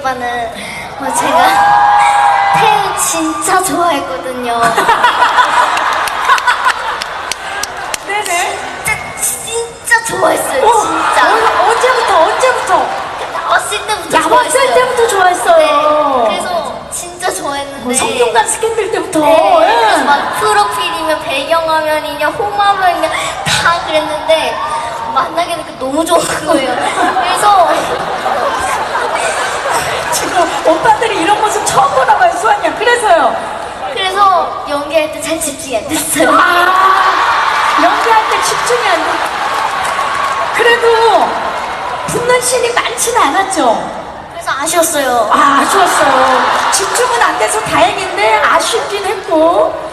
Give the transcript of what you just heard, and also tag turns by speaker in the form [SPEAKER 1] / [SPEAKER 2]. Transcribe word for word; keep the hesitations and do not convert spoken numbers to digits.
[SPEAKER 1] 오빠는 어, 제가 태우 진짜 좋아했거든요.
[SPEAKER 2] 네네.
[SPEAKER 1] 진짜 진짜 좋아했어요.
[SPEAKER 2] 어,
[SPEAKER 1] 진짜.
[SPEAKER 2] 어, 언제부터 언제부터?
[SPEAKER 1] 나왔을 때부터
[SPEAKER 2] 야왔을
[SPEAKER 1] 좋아했어요.
[SPEAKER 2] 때부터 좋아했어요.
[SPEAKER 1] 네, 그래서 진짜 좋아했는데.
[SPEAKER 2] 뭐 성균관 스캔들 때부터.
[SPEAKER 1] 네,
[SPEAKER 2] 예.
[SPEAKER 1] 그래서 막 프로필이며 배경화면이냐 홈화면이냐 다 그랬는데 만나게 되니까 너무 좋은 거예요. 그래서
[SPEAKER 2] 지금 오빠들이 이런 모습 처음 보나 봐요, 수환이야. 그래서요.
[SPEAKER 1] 그래서 연기할 때 잘 집중이 안 됐어요.
[SPEAKER 2] 아, 연기할 때 집중이 안 돼. 그래도 붙는 씬이 많지는 않았죠.
[SPEAKER 1] 그래서 아쉬웠어요.
[SPEAKER 2] 아, 아쉬웠어요. 집중은 안 돼서 다행인데 아쉽긴 했고.